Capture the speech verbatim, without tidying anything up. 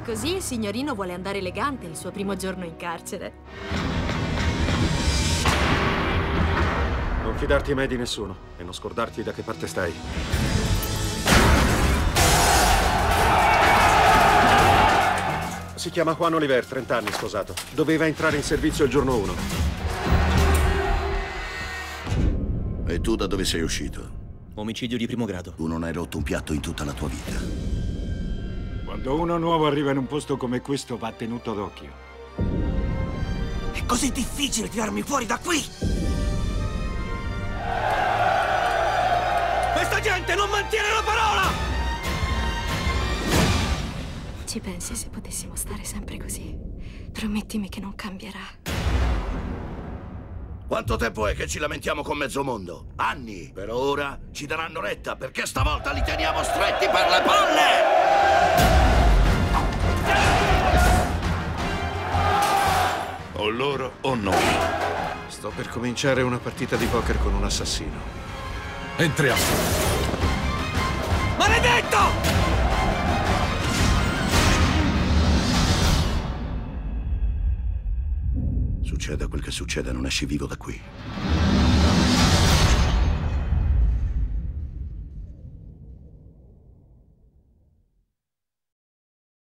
così il signorino vuole andare elegante il suo primo giorno in carcere. Non fidarti mai di nessuno e non scordarti da che parte stai. Si chiama Juan Oliver, trenta anni, sposato. Doveva entrare in servizio il giorno uno. E tu da dove sei uscito? Omicidio di primo grado. Tu non hai rotto un piatto in tutta la tua vita. Quando uno nuovo arriva in un posto come questo va tenuto d'occhio. È così difficile tirarmi fuori da qui! Questa gente non mantiene la parola! Ci pensi se potessimo stare sempre così? Promettimi che non cambierà. Quanto tempo è che ci lamentiamo con mezzo mondo? Anni! Per ora ci daranno retta, perché stavolta li teniamo stretti per le palle! O loro o noi. Sto per cominciare una partita di poker con un assassino. Entriamo. Maledetto! Succeda quel che succeda, non esci vivo da qui.